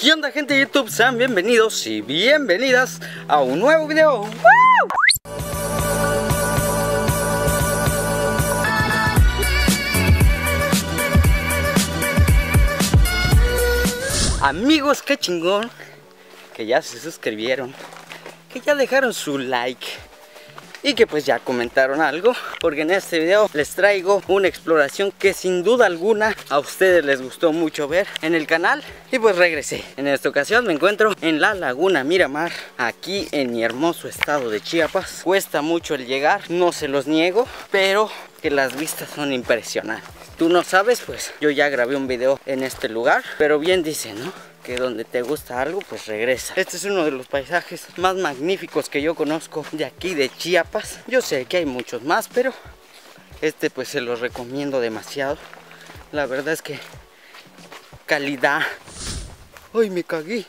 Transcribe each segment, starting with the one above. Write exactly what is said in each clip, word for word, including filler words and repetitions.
¿Qué onda, gente de YouTube? Sean bienvenidos y bienvenidas a un nuevo video. ¡Woo! Amigos, qué chingón que ya se suscribieron, que ya dejaron su like y que pues ya comentaron algo, porque en este video les traigo una exploración que sin duda alguna a ustedes les gustó mucho ver en el canal. Y pues regresé. En esta ocasión me encuentro en la Laguna Miramar, aquí en mi hermoso estado de Chiapas. Cuesta mucho el llegar, no se los niego, pero que las vistas son impresionantes. Tú no sabes, pues yo ya grabé un video en este lugar, pero bien dicen, ¿no?, que donde te gusta algo, pues regresa. Este es uno de los paisajes más magníficos que yo conozco de aquí de Chiapas. Yo sé que hay muchos más, pero este pues se los recomiendo demasiado. La verdad es que calidad. ¡Ay, me cagué!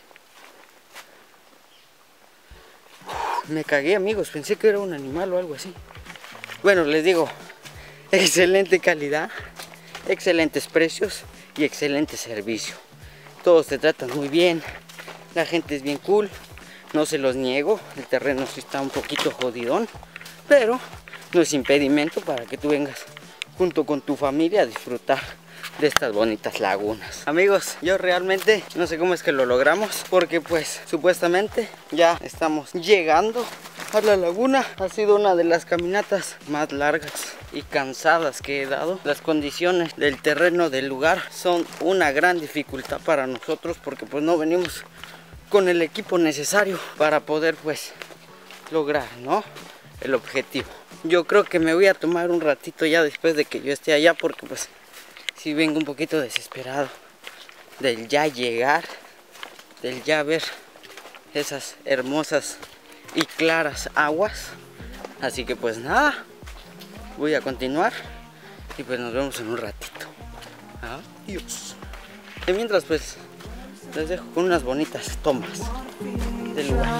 Uf, me cagué, amigos, pensé que era un animal o algo así. Bueno, les digo, excelente calidad, excelentes precios y excelente servicio. Todos te tratan muy bien, la gente es bien cool, no se los niego. El terreno sí está un poquito jodidón, pero no es impedimento para que tú vengas junto con tu familia a disfrutar de estas bonitas lagunas. Amigos, yo realmente no sé cómo es que lo logramos, porque pues supuestamente ya estamos llegando a la laguna. Ha sido una de las caminatas más largas y cansadas que he dado. Las condiciones del terreno del lugar son una gran dificultad para nosotros, porque pues no venimos con el equipo necesario para poder pues lograr, ¿no?, el objetivo. Yo creo que me voy a tomar un ratito ya después de que yo esté allá, porque pues sí vengo un poquito desesperado del ya llegar, del ya ver esas hermosas y claras aguas. Así que pues nada, voy a continuar y pues nos vemos en un ratito. Adiós. Y mientras pues les dejo con unas bonitas tomas del lugar.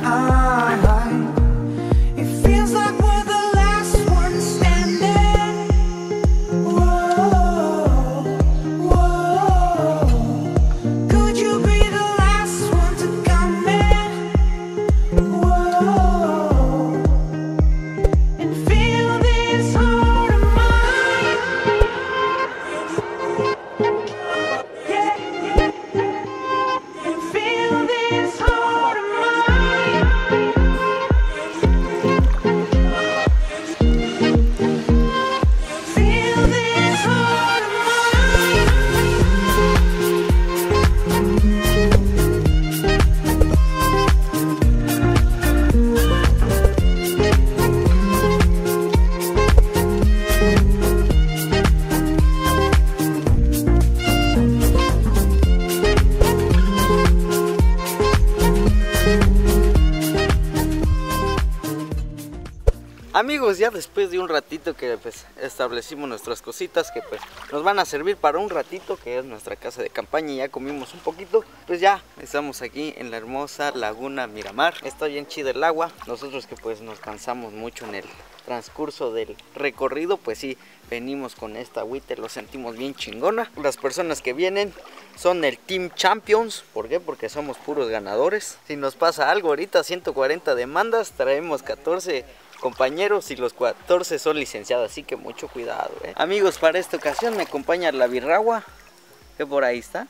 Amigos, ya después de un ratito que pues establecimos nuestras cositas que pues nos van a servir para un ratito, que es nuestra casa de campaña, y ya comimos un poquito, pues ya estamos aquí en la hermosa Laguna Miramar. Está bien chida el agua. Nosotros que pues nos cansamos mucho en el transcurso del recorrido, pues sí, venimos con esta agüita, lo sentimos bien chingona. Las personas que vienen son el Team Champions. ¿Por qué? Porque somos puros ganadores. Si nos pasa algo ahorita, ciento cuarenta demandas, traemos catorce compañeros y los catorce son licenciados, así que mucho cuidado, ¿eh? Amigos, para esta ocasión me acompaña la birragua, que por ahí está.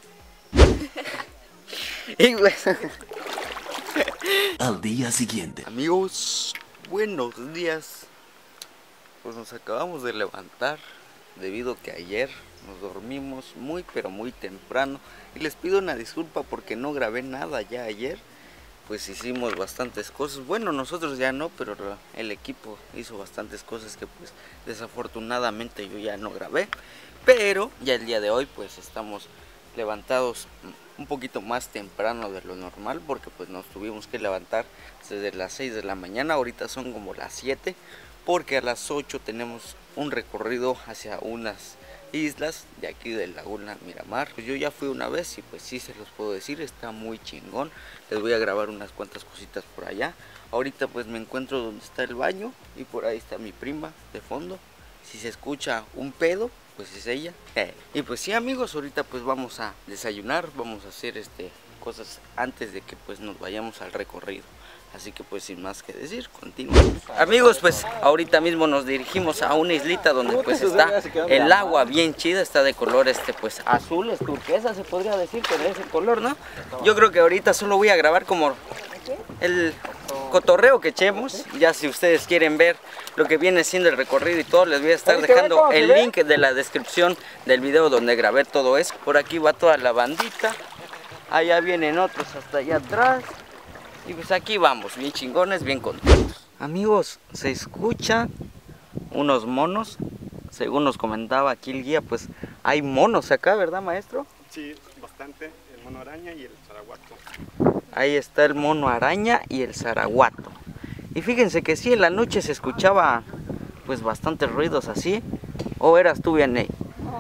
Y pues, al día siguiente. Amigos, buenos días. Pues nos acabamos de levantar debido a que ayer nos dormimos muy pero muy temprano, y les pido una disculpa porque no grabé nada ya ayer. Pues hicimos bastantes cosas, bueno, nosotros ya no, pero el equipo hizo bastantes cosas que pues desafortunadamente yo ya no grabé. Pero ya el día de hoy pues estamos levantados un poquito más temprano de lo normal, porque pues nos tuvimos que levantar desde las seis de la mañana, ahorita son como las siete, porque a las ocho tenemos un recorrido hacia unas islas de aquí de Laguna Miramar. Pues yo ya fui una vez y pues sí se los puedo decir, está muy chingón. Les voy a grabar unas cuantas cositas por allá. Ahorita pues me encuentro donde está el baño y por ahí está mi prima de fondo. Si se escucha un pedo, pues es ella. Eh. Y pues sí, amigos, ahorita pues vamos a desayunar, vamos a hacer este cosas antes de que pues nos vayamos al recorrido. Así que pues sin más que decir, continuamos. Amigos, pues ahorita mismo nos dirigimos a una islita donde pues está el agua bien chida, está de color este pues azules, turquesa se podría decir, pero ese color, ¿no? Yo creo que ahorita solo voy a grabar como el cotorreo que echemos. Ya si ustedes quieren ver lo que viene siendo el recorrido y todo, les voy a estar dejando el link de la descripción del video donde grabé todo eso. Por aquí va toda la bandita, allá vienen otros hasta allá atrás. Y pues aquí vamos, bien chingones, bien contentos. Amigos, se escuchan unos monos. Según nos comentaba aquí el guía, pues hay monos acá, ¿verdad, maestro? Sí, bastante. El mono araña y el zaraguato. Ahí está el mono araña y el zaraguato. Y fíjense que sí, en la noche se escuchaba pues bastantes ruidos así. ¿O eras tú, Vianney? No.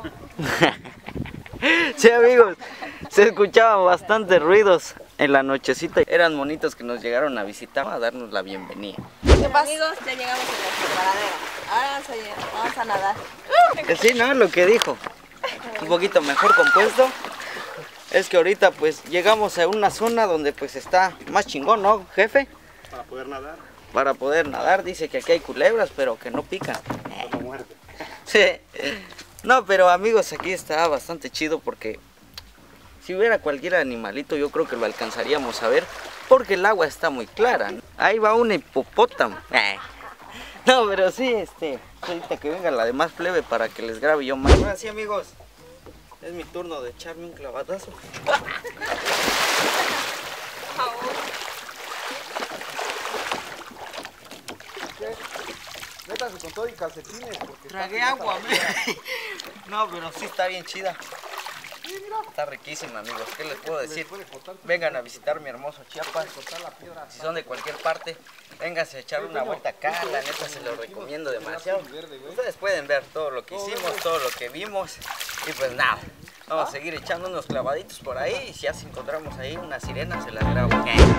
Sí, amigos, se escuchaban bastantes ruidos en la nochecita. Eran monitos que nos llegaron a visitar a darnos la bienvenida. ¿Qué pasa? Amigos, ya llegamos a nuestra paradera. Ahora vamos a, vamos a nadar. Sí, ¿no? Lo que dijo. Un poquito mejor compuesto. Es que ahorita pues llegamos a una zona donde pues está más chingón, ¿no, jefe? Para poder nadar. Para poder nadar, dice que aquí hay culebras, pero que no pican. No muerde. Sí. No, pero amigos, aquí está bastante chido porque si hubiera cualquier animalito yo creo que lo alcanzaríamos a ver porque el agua está muy clara, ¿no? Ahí va un hipopótamo. Eh. No, pero sí, este, ahorita que venga la demás plebe para que les grabe yo más. Ahora sí, amigos, es mi turno de echarme un clavadazo. Métase con todo y calcetines. Tragué agua, no, pero sí está bien chida. Está riquísima, amigos. ¿Qué les puedo decir? Vengan a visitar mi hermoso Chiapas. Si son de cualquier parte, vénganse a echar una vuelta acá. La neta se los recomiendo demasiado. Ustedes pueden ver todo lo que hicimos, todo lo que vimos. Y pues nada, vamos a seguir echando unos clavaditos por ahí. Y si ya si encontramos ahí una sirena, se las grabo.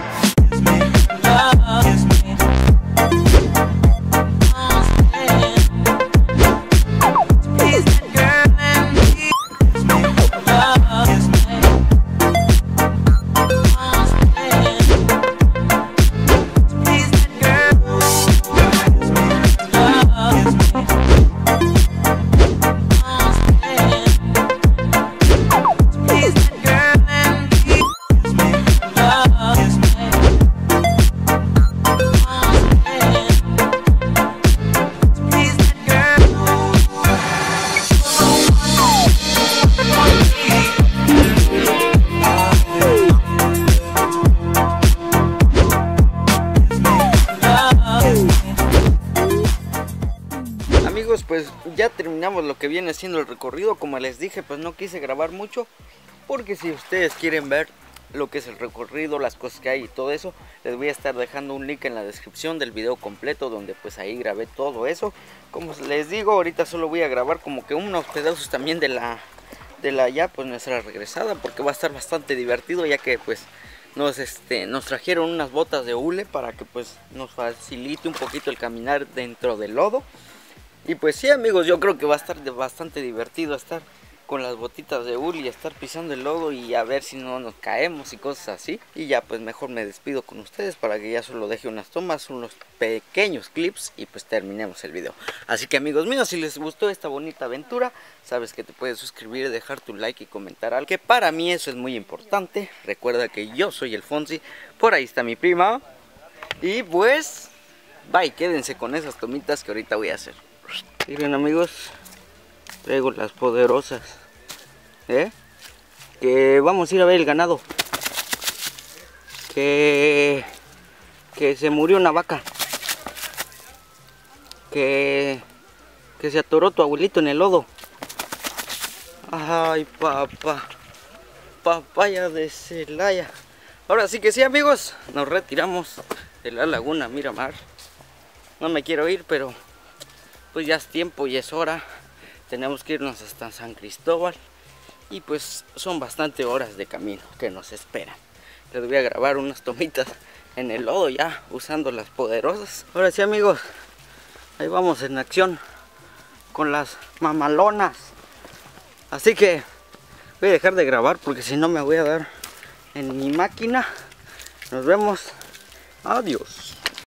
Pues ya terminamos lo que viene siendo el recorrido. Como les dije, pues no quise grabar mucho porque si ustedes quieren ver lo que es el recorrido, las cosas que hay y todo eso, les voy a estar dejando un link en la descripción del video completo donde pues ahí grabé todo eso. Como les digo, ahorita solo voy a grabar como que unos pedazos también de la de la ya pues nuestra regresada, porque va a estar bastante divertido, ya que pues nos este nos trajeron unas botas de hule para que pues nos facilite un poquito el caminar dentro del lodo. Y pues sí, amigos, yo creo que va a estar de bastante divertido estar con las botitas de hule y estar pisando el lodo y a ver si no nos caemos y cosas así. Y ya pues mejor me despido con ustedes para que ya solo deje unas tomas, unos pequeños clips y pues terminemos el video. Así que amigos míos, si les gustó esta bonita aventura, sabes que te puedes suscribir, dejar tu like y comentar algo, que para mí eso es muy importante. Recuerda que yo soy el Fonsi, por ahí está mi prima. Y pues, bye, quédense con esas tomitas que ahorita voy a hacer. Miren, amigos, traigo las poderosas, ¿eh? Que vamos a ir a ver el ganado. Que, que se murió una vaca. Que, que se atoró tu abuelito en el lodo. Ay, papá. Papaya de Celaya. Ahora sí que sí, amigos, nos retiramos de la laguna Miramar. No me quiero ir, pero pues ya es tiempo y es hora. Tenemos que irnos hasta San Cristóbal y pues son bastante horas de camino que nos esperan. Les voy a grabar unas tomitas en el lodo ya usando las poderosas. Ahora sí, amigos, ahí vamos en acción con las mamalonas. Así que voy a dejar de grabar porque si no me voy a dar en mi máquina. Nos vemos. Adiós.